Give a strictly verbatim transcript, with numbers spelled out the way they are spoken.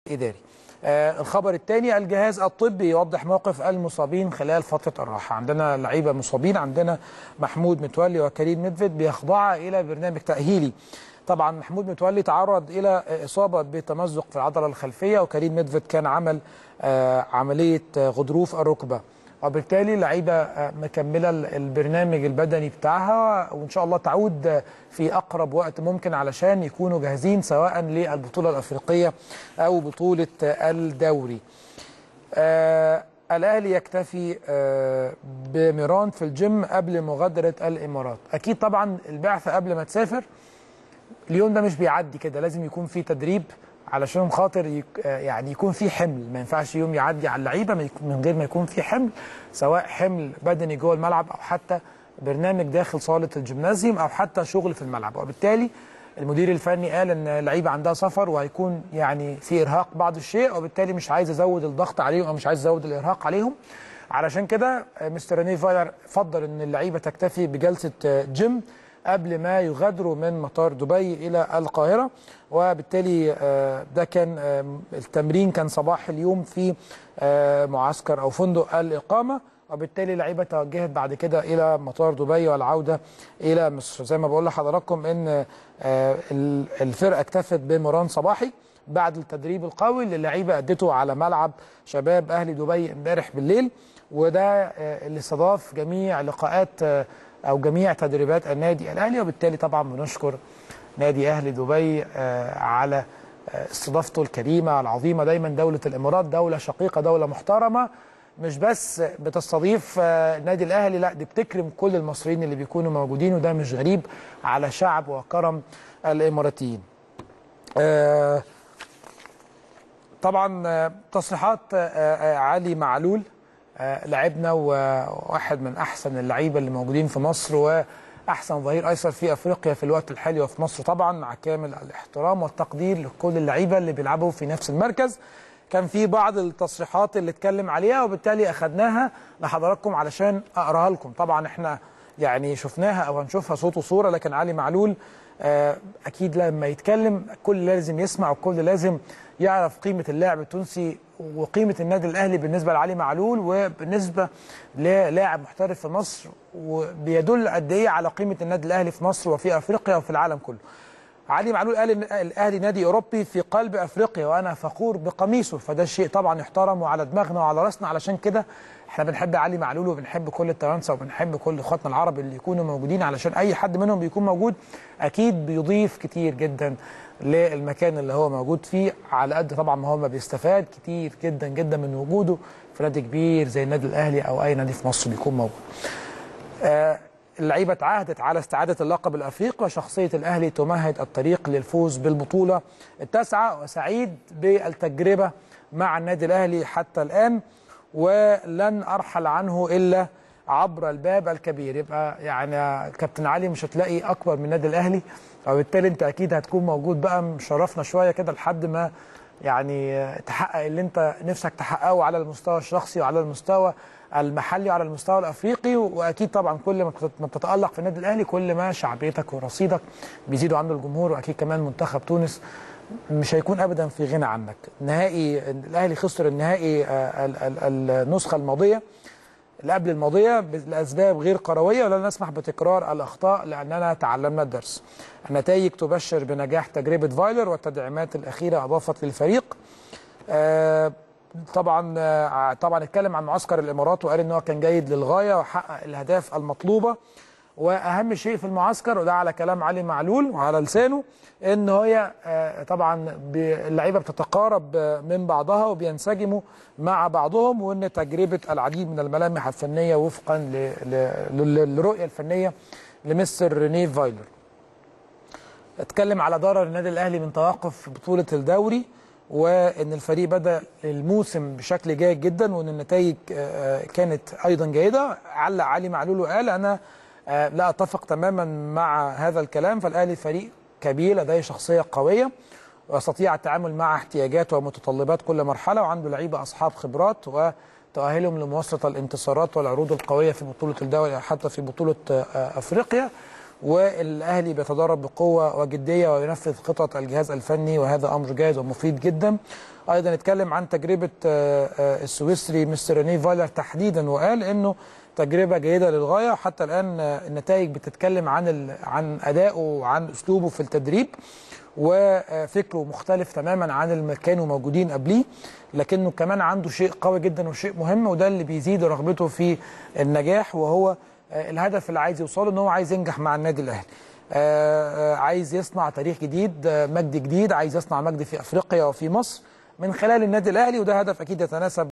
إداري. آه الخبر الثاني، الجهاز الطبي يوضح موقف المصابين خلال فترة الراحة. عندنا لعيبة مصابين، عندنا محمود متولي وكريم ندفد بيخضعا إلى برنامج تأهيلي. طبعا محمود متولي تعرض إلى إصابة بتمزق في العضلة الخلفية، وكريم ندفد كان عمل آه عملية غضروف الركبة، وبالتالي لعيبة مكملة البرنامج البدني بتاعها، وإن شاء الله تعود في أقرب وقت ممكن علشان يكونوا جاهزين سواء للبطولة الأفريقية أو بطولة الدوري. آه الأهلي يكتفي آه بميران في الجيم قبل مغادرة الإمارات. أكيد طبعا البعثة قبل ما تسافر اليوم ده مش بيعدي كده، لازم يكون في تدريب علشان خاطر يك يعني يكون في حمل. ما ينفعش يوم يعدي على اللعيبه من غير ما يكون في حمل، سواء حمل بدني جوه الملعب او حتى برنامج داخل صاله الجيمنازيوم او حتى شغل في الملعب. وبالتالي المدير الفني قال ان اللعيبه عندها سفر وهيكون يعني في ارهاق بعض الشيء، وبالتالي مش عايز ازود الضغط عليهم او مش عايز ازود الارهاق عليهم. علشان كده مستر رينيه فايلر فضل ان اللعيبه تكتفي بجلسه جيم قبل ما يغادروا من مطار دبي إلى القاهرة، وبالتالي ده كان التمرين كان صباح اليوم في معسكر أو فندق الإقامة، وبالتالي اللعيبة توجهت بعد كده إلى مطار دبي والعودة إلى مصر. زي ما بقول لحضراتكم إن الفرقة اكتفت بمران صباحي بعد التدريب القوي اللي اللعيبة أدته على ملعب شباب أهلي دبي امبارح بالليل، وده اللي استضاف جميع لقاءات أو جميع تدريبات النادي الأهلي. وبالتالي طبعا بنشكر نادي أهلي دبي على استضافته الكريمة العظيمة. دايما دولة الإمارات دولة شقيقة، دولة محترمة، مش بس بتستضيف نادي الأهلي، لا دي بتكرم كل المصريين اللي بيكونوا موجودين، وده مش غريب على شعب وكرم الإماراتيين. طبعا تصريحات علي معلول، لاعبنا وواحد من احسن اللعيبه اللي موجودين في مصر واحسن ظهير ايسر في افريقيا في الوقت الحالي وفي مصر، طبعا مع كامل الاحترام والتقدير لكل اللعيبه اللي بيلعبوا في نفس المركز. كان في بعض التصريحات اللي اتكلم عليها وبالتالي اخذناها لحضراتكم علشان اقراها لكم. طبعا احنا يعني شفناها او هنشوفها صوت وصوره، لكن علي معلول اكيد لما يتكلم الكل لازم يسمع والكل لازم يعرف قيمه اللاعب التونسي وقيمه النادي الاهلي بالنسبه لعلي معلول وبالنسبه للاعب محترف في مصر، وبيدل قد ايه على قيمه النادي الاهلي في مصر وفي افريقيا وفي العالم كله. علي معلول قال ان الاهلي نادي اوروبي في قلب افريقيا وانا فخور بقميصه، فده شيء طبعا يحترم وعلى دماغنا وعلى راسنا. علشان كده احنا بنحب علي معلول وبنحب كل التوانسه وبنحب كل اخواتنا العرب اللي يكونوا موجودين، علشان اي حد منهم بيكون موجود اكيد بيضيف كتير جدا للمكان اللي هو موجود فيه، على قد طبعا ما هو ما بيستفاد كتير جدا جدا من وجوده في نادي كبير زي النادي الاهلي او اي نادي في مصر بيكون موجود. آه اللعيبه تعهدت على استعاده اللقب الافريقي، وشخصيه الاهلي تمهد الطريق للفوز بالبطوله التاسعه، وسعيد بالتجربه مع النادي الاهلي حتى الان ولن ارحل عنه الا عبر الباب الكبير. يبقى يعني كابتن علي مش هتلاقي اكبر من النادي الاهلي، وبالتالي انت اكيد هتكون موجود بقى مشرفنا شويه كده لحد ما يعني تحقق اللي انت نفسك تحققه على المستوى الشخصي وعلى المستوى المحلي وعلى المستوى الافريقي. واكيد طبعا كل ما بتتالق في النادي الاهلي كل ما شعبيتك ورصيدك بيزيدوا عند الجمهور، واكيد كمان منتخب تونس مش هيكون ابدا في غنى عنك. نهائي الاهلي خسر النهائي النسخه الماضيه اللي قبل الماضيه لاسباب غير كرويه، ولن نسمح بتكرار الاخطاء لاننا تعلمنا الدرس. النتائج تبشر بنجاح تجربه فايلر والتدعيمات الاخيره اضافت للفريق. آه طبعا آه طبعا اتكلم عن معسكر الامارات وقال ان هو كان جيد للغايه وحقق الاهداف المطلوبه، واهم شيء في المعسكر وده على كلام علي معلول وعلى لسانه ان هي آه طبعا اللعيبه بتتقارب من بعضها وبينسجموا مع بعضهم، وان تجربه العديد من الملامح الفنيه وفقا للرؤيه الفنيه لمستر رينيه فايلر. اتكلم على ضرر النادي الاهلي من توقف بطوله الدوري، وان الفريق بدا الموسم بشكل جيد جدا وان النتائج كانت ايضا جيده. علق علي معلول وقال انا لا اتفق تماما مع هذا الكلام، فالاهلي فريق كبير لديه شخصيه قويه ويستطيع التعامل مع احتياجات ومتطلبات كل مرحله، وعنده لعيبه اصحاب خبرات وتؤهلهم لمواصله الانتصارات والعروض القويه في بطوله الدوري حتى في بطوله افريقيا. والاهلي بيتدرب بقوه وجديه وينفذ خطط الجهاز الفني، وهذا امر جيد ومفيد جدا. ايضا اتكلم عن تجربه السويسري مستر رينيه فايلر تحديدا، وقال انه تجربه جيده للغايه، وحتى الان النتائج بتتكلم عن عن ادائه وعن اسلوبه في التدريب، وفكره مختلف تماما عن اللي كانوا موجودين قبليه، لكنه كمان عنده شيء قوي جدا وشيء مهم، وده اللي بيزيد رغبته في النجاح، وهو الهدف اللي عايز يوصله، ان هو عايز ينجح مع النادي الاهلي. عايز يصنع تاريخ جديد، مجد جديد، عايز يصنع مجد في افريقيا وفي مصر من خلال النادي الاهلي، وده هدف اكيد يتناسب